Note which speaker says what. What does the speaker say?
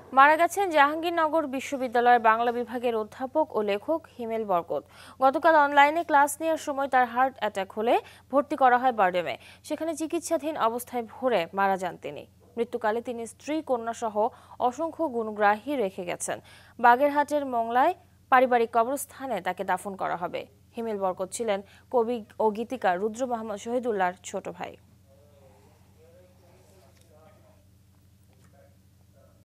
Speaker 1: মারা গেছেন জাহাঙ্গীরনগর বিশ্ববিদ্যালয়ের বাংলা বিভাগের অধ্যাপক ও লেখক হিমেল বরকত। গতকাল অনলাইনে ক্লাস নেওয়ার সময় তার হার্ট অ্যাটাক হলে ভর্তি করা হয় বারডেমে। সেখানে চিকিৎসাধীন অবস্থায় ভোরে মারা যান তিনি। মৃত্যুকালে তিনি স্ত্রী, কন্যা সহ অসংখ্য গুণগ্রাহী রেখে গেছেন। বাগেরহাটের মংলায় পারিবারিক কবরস্থানে তাকে দাফন করা হবে। হিমেল বরকত ছিলেন কবি ও গীতিকার রুদ্র মোহাম্মদ শহীদুল্লাহর ছোট ভাই।